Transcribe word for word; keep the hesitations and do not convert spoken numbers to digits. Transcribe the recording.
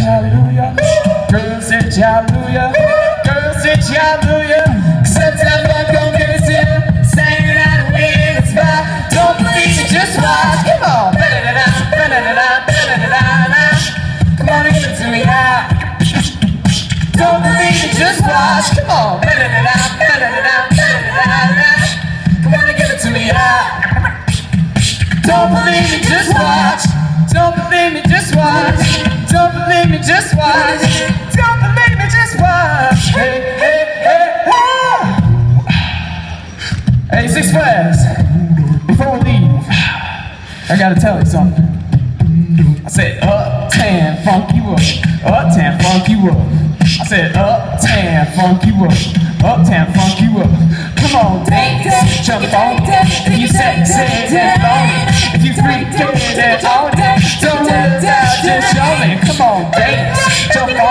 hallelujah. Girl said hallelujah. Girl said hallelujah. Sometimes I'm gonna get it to you. Saying that we in the spot. Don't believe it, just watch. Come on. Ba-da-da-da, ba-da-da-da, ba-da-da-da-da. Come on and give it to me now. Don't believe it, just watch. Come on. Ba-da-da-da, ba-da-da-da, ba-da-da-da-da. Come on and give it to me now. Don't believe me, just watch. Don't believe me, just watch. Don't believe me, just watch. Don't believe me, just watch. Hey, hey, hey, hey. Hey, Six Flags. Before we leave, I gotta tell you something. I said, uptown, funk you up. Uptown, funk you up. I said, uptown, funk you up. Uptown, funk you up. Come on, dance, jump on it. If you sexy, dance on it. If you freak, dance on it. Don't let it down, just show me. Come on, dance, jump on it.